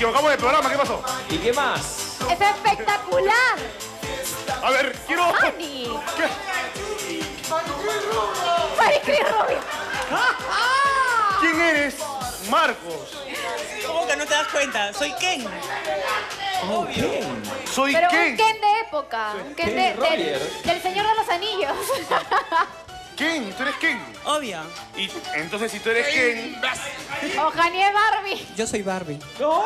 equivocamos de programa, ¿qué pasó? ¿Y qué más? ¡Es espectacular! A ver, quiero... ¡Ani! ¿Qué? ¡Maricris Rubio! ¿Quién eres? Marcos. ¿Cómo que no te das cuenta? Soy Ken. Ken. Soy Pero Ken. un Ken de época. Un Ken del Señor de los Anillos. Ken, tú eres Ken. Obvio. Y entonces si tú eres Ken... O Janie Barbie. Yo soy Barbie. ¡No!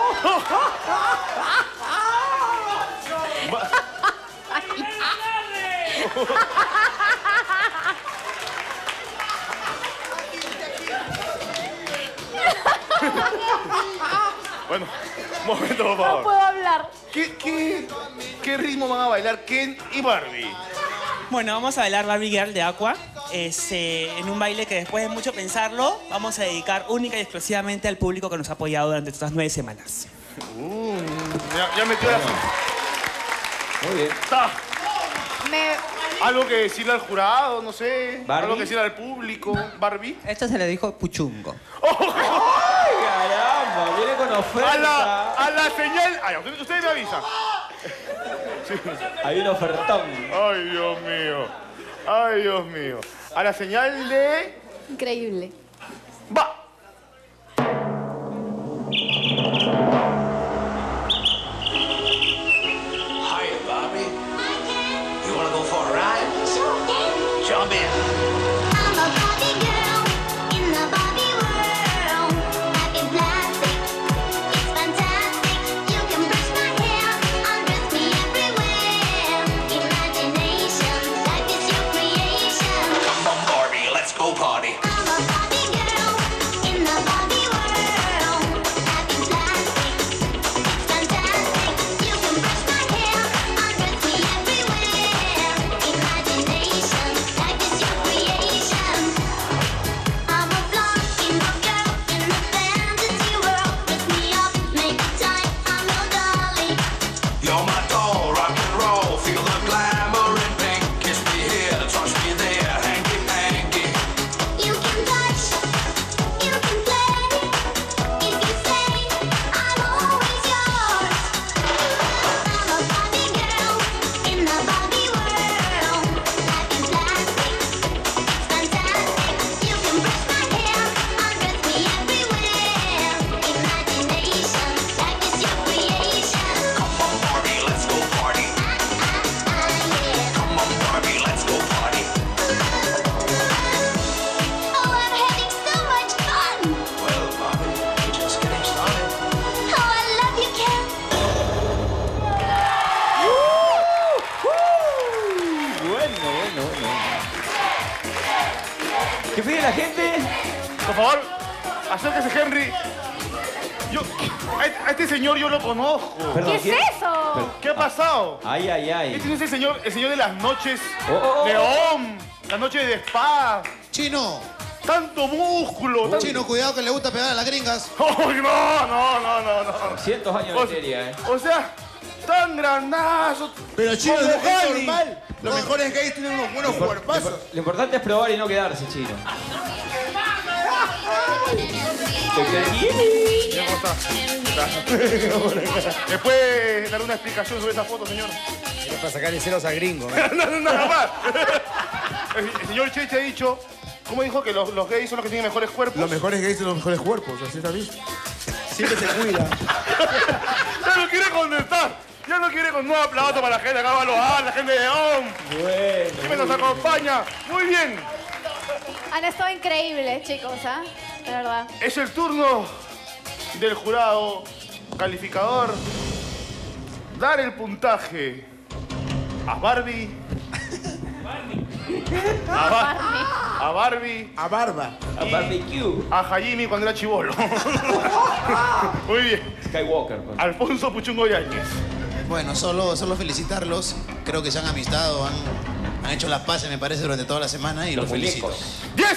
Bueno, momento, por No favor. puedo hablar. ¿Qué ritmo van a bailar Ken y Barbie? Bueno, vamos a bailar Barbie Girl de Aqua. En un baile que después de mucho pensarlo, vamos a dedicar única y exclusivamente al público que nos ha apoyado durante estas 9 semanas. Ya metió la... Muy bien. Algo que decirle al jurado, no sé. ¿Barbie? Algo que decirle al público. Barbie. Esto se le dijo Puchungo. ¡Ay, caramba! Viene con oferta. A la señal... Ay, usted me avisa. Hay un ofertón. Ay, Dios mío. Ay, Dios mío. A la señal de... Increíble. ¡Va! Hiya, Bobby. You wanna go for a ride? Sure. Jump in. I'm a Barbie girl in the Barbie world. Happy plastic, it's fantastic. You can brush my hair, undress me everywhere. Imagination, life is your creation. Come on, Barbie, let's go party. I'm a Barbie girl in the Barbie world. Happy plastic, it's fantastic. You can brush my hair, undress me everywhere. Imagination, life is your creation. I'm a blonde girl in the fantasy world. Dress me up, make it tight. I'm your dolly. You're my doll, rock and roll. Feel the glamour and pink. Kiss me here, touch me there, hanky panky. You can touch, you can play. If you say I'm always yours. I'm a Barbie girl in the Barbie world. Happy plastic, it's fantastic. You can brush my hair, undress me everywhere. Imagination, life is your creation. Come on, Barbie, let's go party. Come on, Barbie, let's go party. Oh, I'm having so much fun. Well, Barbie, we're just getting started. Oh, I love you, Ken. Bueno. ¿Qué pide la gente? Por favor, acérquese, Henry. A este señor yo lo conozco. Perdón, ¿Qué es ¿quién? eso? ¿Qué ha pasado? Ay. Este no es el señor de las noches Oh. de OM, las noches de spa. Chino, Tanto músculo. tanto- Chino, cuidado que le gusta pegar a las gringas. ¡Ay, no! Cientos años de serie, ¿eh? O sea, tan grandazo. Pero Chino, como es Gali. normal. Los mejores gays tienen unos buenos cuerpazos. Lo importante es probar y no quedarse, Chino. Mira cómo está. ¿Me puede dar una explicación sobre esa foto, señor? Para sacarle celos a gringo. Nada más. El señor Cheche ha dicho, ¿cómo dijo que los gays son los que tienen mejores cuerpos? Los mejores gays tienen los mejores cuerpos, así está bien. Siempre se cuida. Ya no quiere contestar. Ya no quiere con un aplauso para la gente acá, la gente de OM. Bueno. Que nos acompaña. Muy bien. Han estado increíbles, chicos, ¿ah? De verdad. Es el turno del jurado calificador. Dar el puntaje a Barbie. A Barbie. A barba. A barbecue. A Hajimi cuando era chibolo. Muy bien. Skywalker. Pues. Alfonso Puchungo Yáñez. Bueno, solo felicitarlos. Creo que se han amistado, han hecho las paces, me parece, durante toda la semana y los felicito. muñecos. ¡10!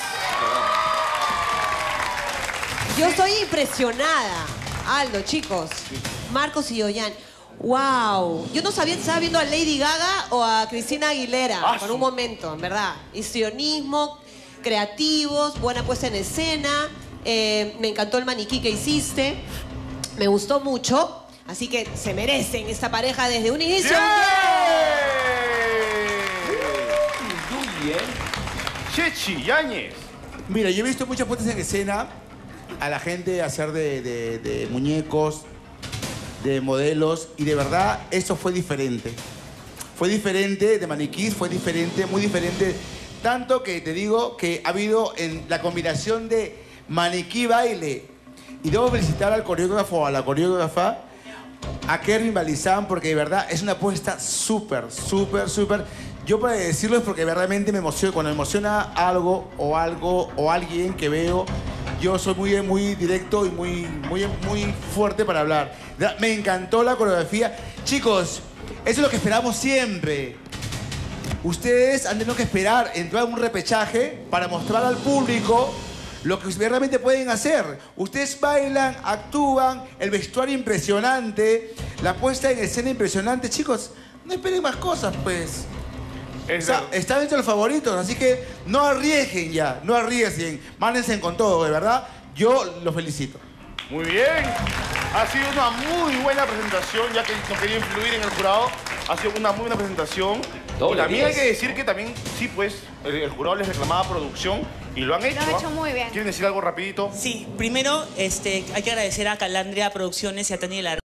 Yo estoy impresionada. Aldo, chicos. Marcos y Ollán. ¡Wow! Yo no sabía si estaba viendo a Lady Gaga o a Cristina Aguilera por un momento, en verdad. Histrionismo, creativos, buena puesta en escena. Me encantó el maniquí que hiciste. Me gustó mucho, así que se merecen esta pareja desde un inicio. Muy bien. Chechi Yáñez. Mira, yo he visto muchas puestas en escena a la gente hacer de muñecos, de modelos, y de verdad eso fue diferente. Fue diferente de maniquís, fue diferente, muy diferente. Tanto que te digo que ha habido en la combinación de maniquí baile. Y debo felicitar al coreógrafo o a la coreógrafa, a Kervin Balizán, porque de verdad es una apuesta súper. Yo para decirlo es porque realmente me emociona. Cuando me emociona algo o alguien que veo, yo soy muy directo y muy fuerte para hablar. Me encantó la coreografía. Chicos, eso es lo que esperamos siempre. Ustedes han tenido que esperar entrar a un repechaje para mostrar al público lo que realmente pueden hacer. Ustedes bailan, actúan, el vestuario impresionante, la puesta en escena impresionante. Chicos, no esperen más cosas, pues. Están entre los favoritos, así que no arriesguen ya, no arriesguen. Mándense con todo, de verdad. Yo los felicito. Muy bien. Ha sido una muy buena presentación, ya que no quería influir en el jurado. Ha sido una muy buena presentación. Y también hay que decir que también, sí, pues, el jurado les reclamaba producción y lo han hecho. Lo han hecho muy bien. ¿Quieren decir algo rapidito? Sí, primero hay que agradecer a Calandria Producciones y a Tani de la